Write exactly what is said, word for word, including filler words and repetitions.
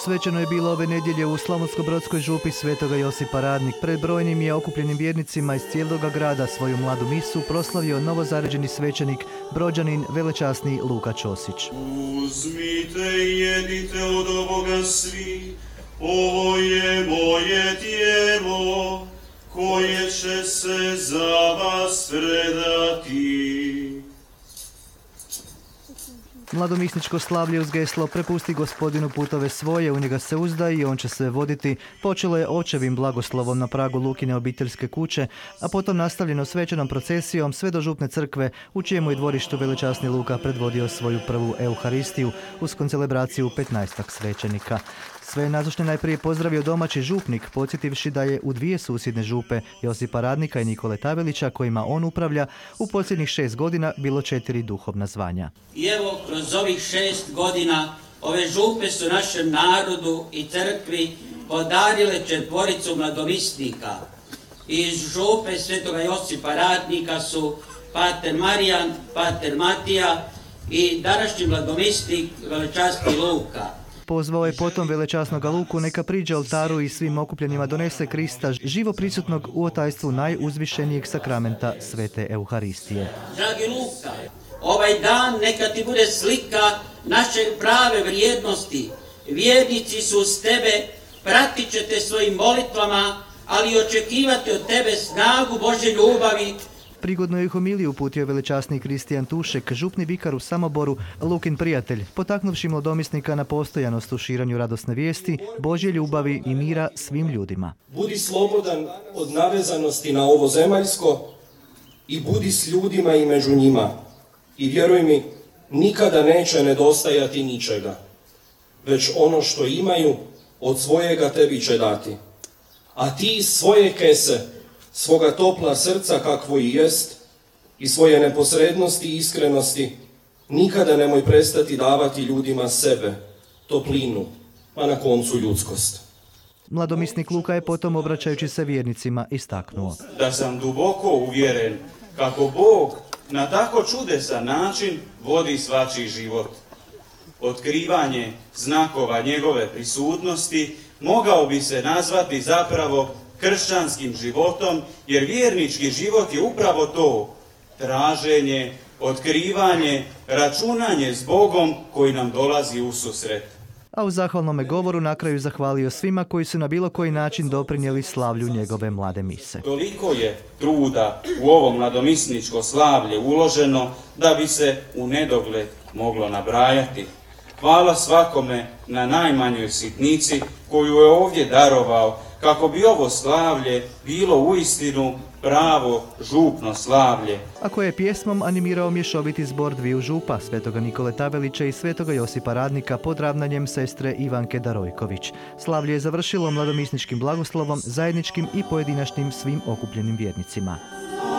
Svečano je bilo ove nedjelje u Slavonsko-brodskoj župi Svetoga Josipa Radnik. Pred brojnim je okupljenim vjernicima iz cijeloga grada svoju mladu misu proslavio novozaređeni svećenik, Brođanin velečasni Luka Ćosić. Uzmite i jedite od ovoga svi, ovo je moje tijelo, koje će se za vas predati. Mladomisničko slavlje uz geslo Prepusti Gospodinu putove svoje, u njega se uzdaj i on će se voditi počelo je očevim blagoslovom na pragu Lukine obiteljske kuće, a potom nastavljeno svečanom procesijom sve do župne crkve, u čijemu je dvorištu velečasni Luka predvodio svoju prvu euharistiju uz koncelebraciju petnaestak svećenika. Sve nazočne najprije pozdravio domaći župnik, podsjetivši da je u dvije susjedne župe, Josipa Radnika i Nikole Tavelića, kojima on upravlja, u posljednjih šest godina bilo četiri duhovna zvanja. I evo, kroz ovih šest godina ove župe su našem narodu i crkvi podarile četvoricu mladomisnika. Iz župe Svetoga Josipa Radnika su pater Marijan, pater Matija i današnji mladomisnik velečasni Luka. Pozvao je potom velečasnoga Luku neka priđe oltaru i svim okupljenima donese Krista, živo prisutnog u otajstvu najuzvišenijeg sakramenta Svete Euharistije. Dragi Luka, ovaj dan neka ti bude slika naše prave vrijednosti. Vjernici su s tebe, pratit će te svojim molitvama, ali očekivati od tebe snagu Božje ljubavi. Prigodno je homiliju uputio velečasni Kristijan Tušek, župni vikar u Samoboru, Lukin prijatelj, potaknuvši mladomisnika na postojanost u širanju radosne vijesti, Božje ljubavi i mira svim ljudima. Budi slobodan od navezanosti na ovo zemaljsko i budi s ljudima i među njima. I vjeruj mi, nikada neće nedostajati ničega, već ono što imaju od svojega tebi će dati. A ti iz svoje kese, svoga topla srca kakvo i jest, i svoje neposrednosti i iskrenosti, nikada nemoj prestati davati ljudima sebe, toplinu, a na koncu ljudskost. Mladomisnik Luka je potom, obraćajući se vjernicima, istaknuo: Da sam duboko uvjeren kako Bog na tako čudesan način vodi svačiji život. Otkrivanje znakova njegove prisutnosti mogao bi se nazvati zapravo kršćanskim životom, jer vjernički život je upravo to, traženje, otkrivanje, računanje s Bogom koji nam dolazi u susret. A u zahvalnome govoru na kraju zahvalio svima koji su na bilo koji način doprinijeli slavlju njegove mlade mise. Toliko je truda u ovo mladomisničko slavlje uloženo da bi se u nedogled moglo nabrajati. Hvala svakome na najmanjoj sitnici koju je ovdje darovao, kako bi ovo slavlje bilo uistinu pravo župno slavlje. A koje je pjesmom animirao mješoviti zbor dviju župa, Svetoga Nikole Tavelića i Svetoga Josipa Radnika pod ravnanjem sestre Ivanke Darojković. Slavlje je završilo mladomisničkim blagoslovom, zajedničkim i pojedinačnim svim okupljenim vjernicima.